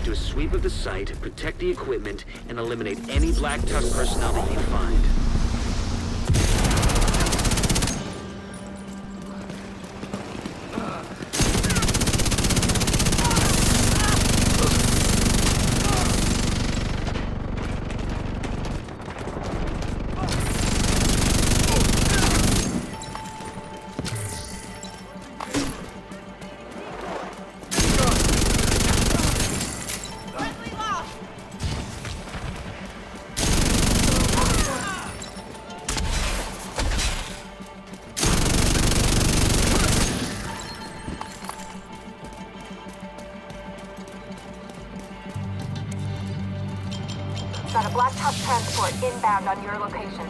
Do a sweep of the site, protect the equipment, and eliminate any Black Tusk personnel that you find. Got a Black Tusk transport inbound on your location.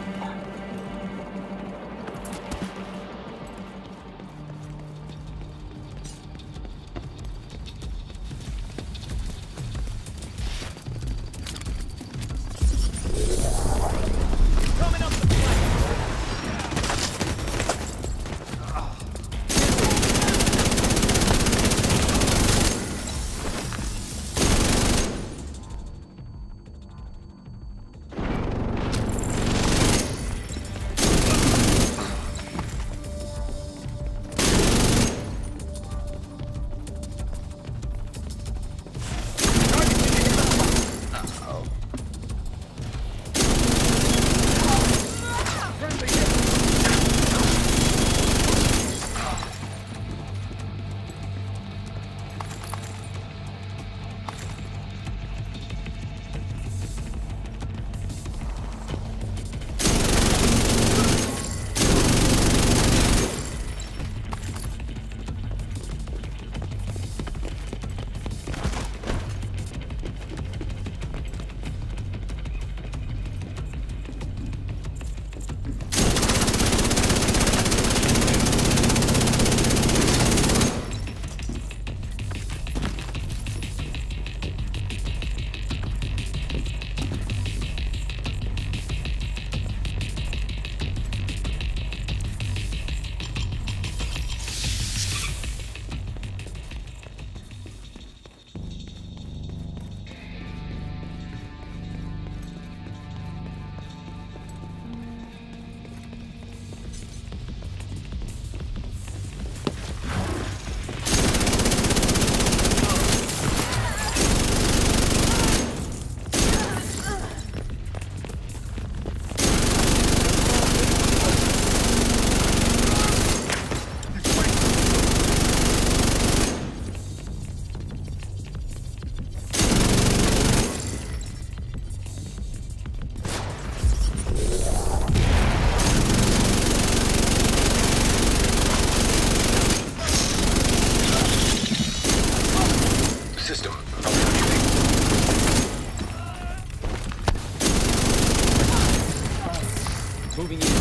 Moving in.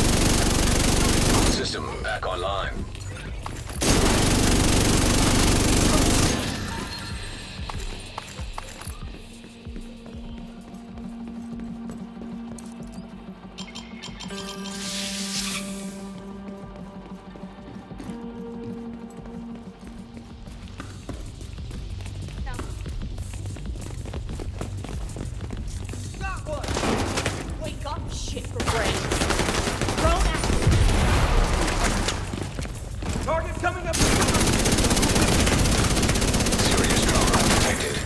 System back online. Wake up, shit for brains. Drone active. Target coming up. Serious trauma detected.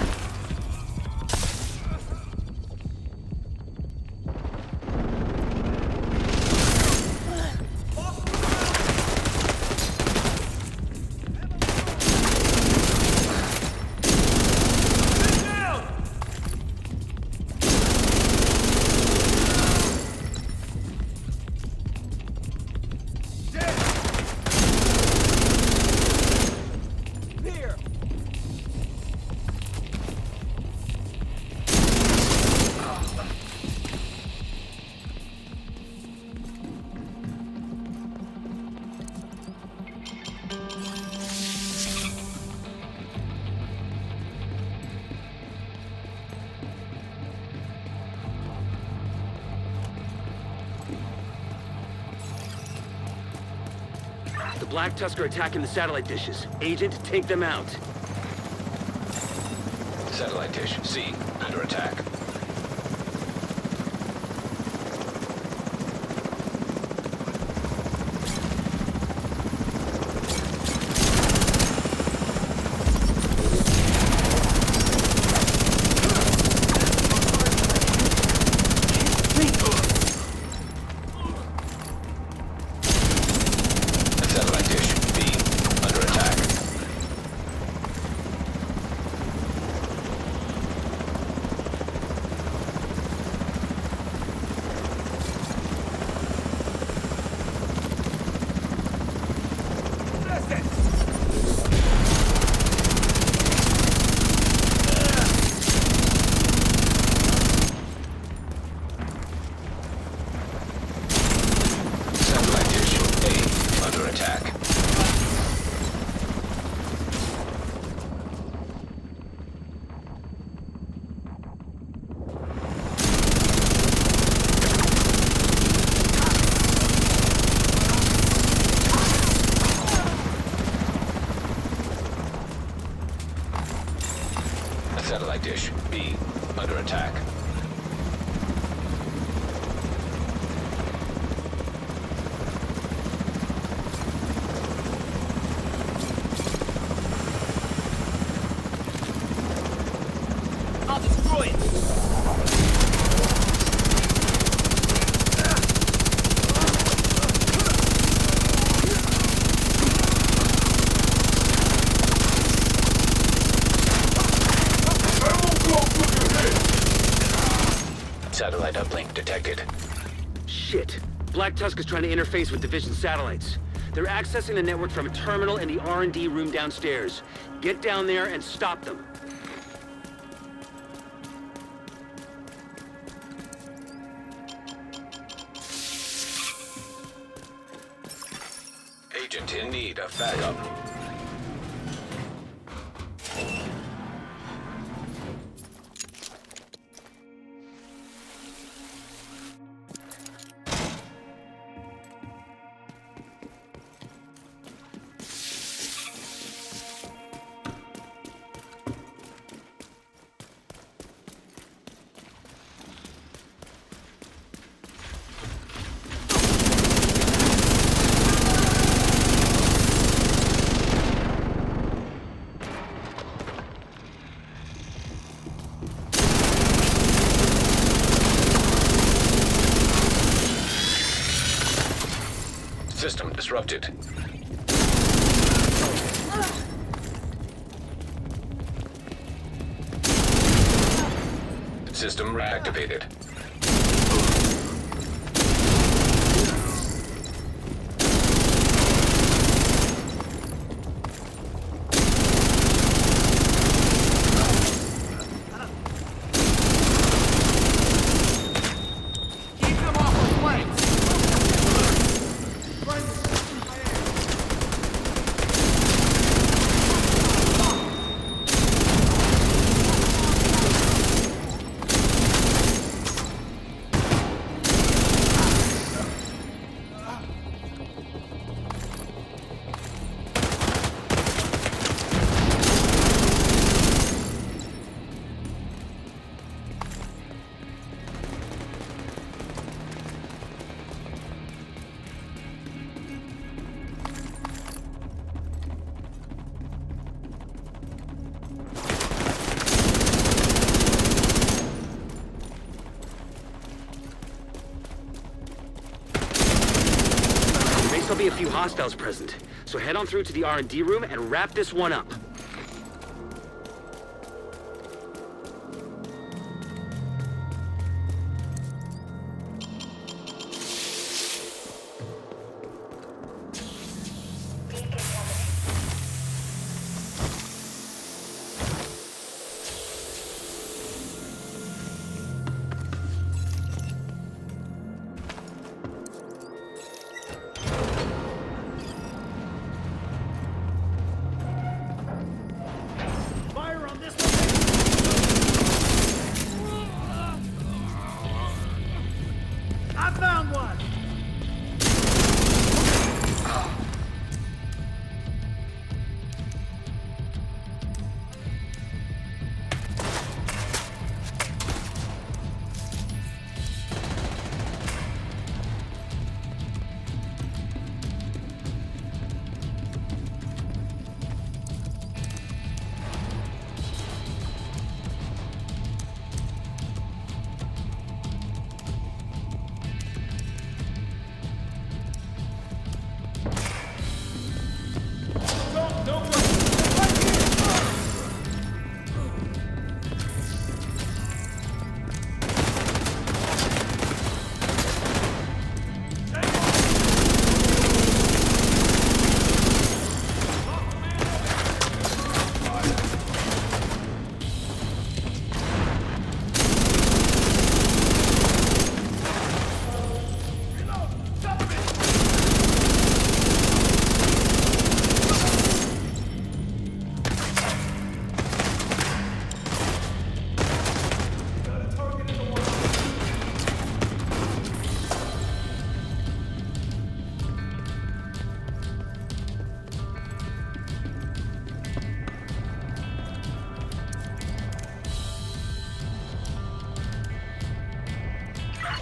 The Black Tusk are attacking the satellite dishes. Agent, take them out. Satellite dish C under attack. Satellite dish B under attack. Satellite dish A under attack. Satellite dish B under attack. I'll destroy it! Satellite uplink detected. Shit. Black Tusk is trying to interface with Division satellites. They're accessing the network from a terminal in the R&D room downstairs. Get down there and stop them. Agent in need of backup. System disrupted. System reactivated. Keep them off our flanks! There'll be a few hostiles present, so head on through to the R&D room and wrap this one up.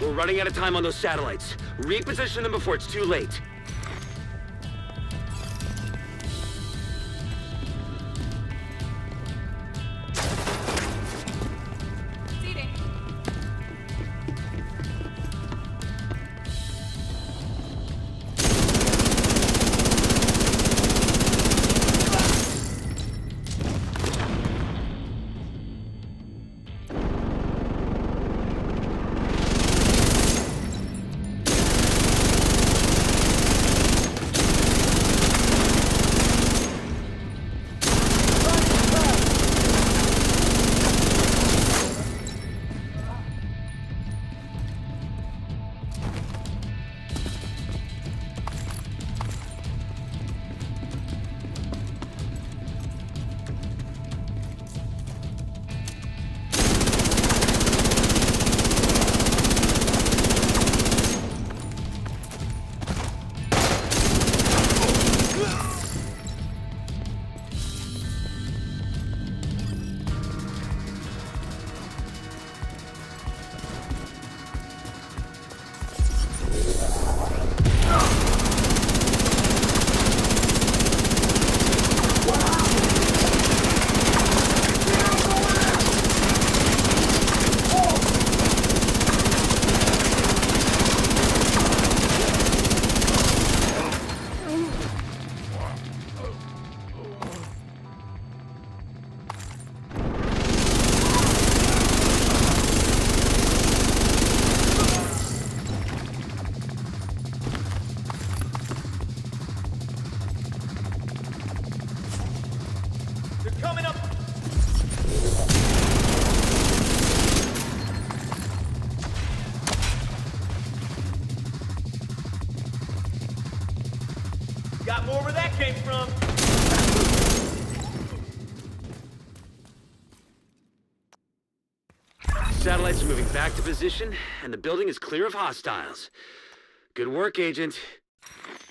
We're running out of time on those satellites. Reposition them before it's too late. Seating. They're coming up! Got more where that came from! Satellites are moving back to position, and the building is clear of hostiles. Good work, Agent.